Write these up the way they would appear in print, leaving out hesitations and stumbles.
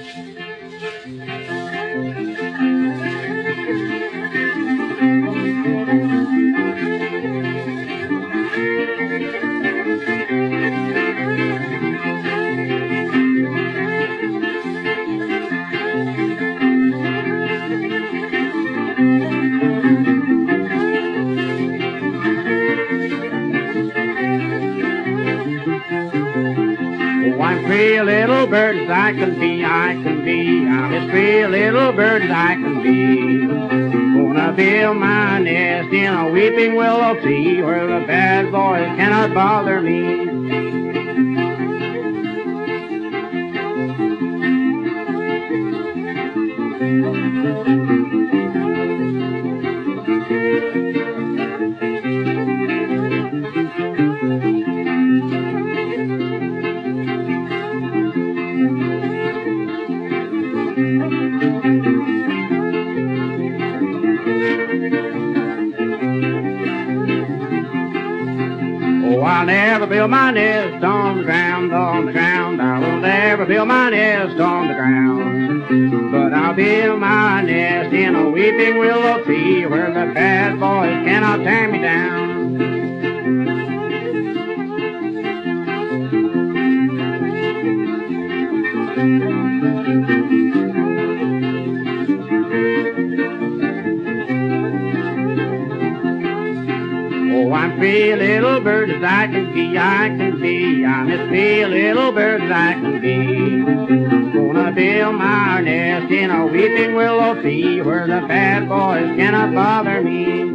Oh, I'm free little bird as I can be, I can be. I'm as free little bird as I can be. Gonna build my nest in a weeping willow tree where the bad boys cannot bother me. Oh, I'll never build my nest on the ground, on the ground. I will never build my nest on the ground. But I'll build my nest in a weeping willow tree where the bad boys cannot tear me down. Oh, I'm free little bird as I can be, I can be. I'm as free little bird as I can be. Gonna build my nest in a weeping willow tree where the bad boys cannot bother me.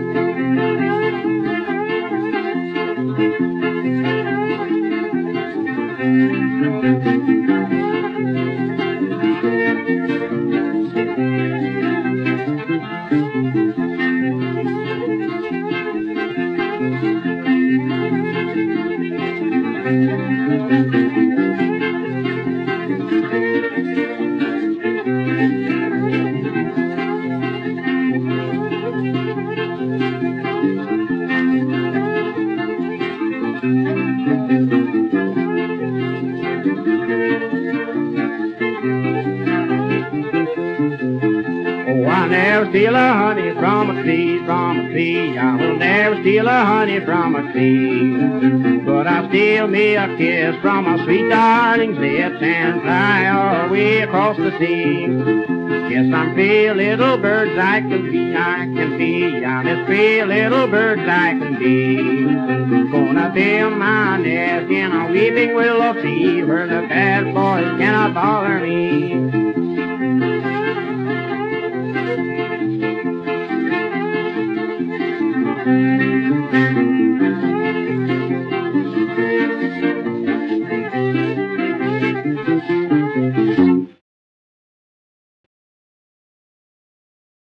Oh, I'll never steal a honey from a tree, from a tree. I will never steal a honey from a tree. But I'll steal me a kiss from a sweet darling's lips and fly all the way across the sea. Yes, I'm free little bird as I can be, I can be. I'm as free little bird as I can be. Gonna build my nest in a weeping willow tree where the bad boys cannot bother me.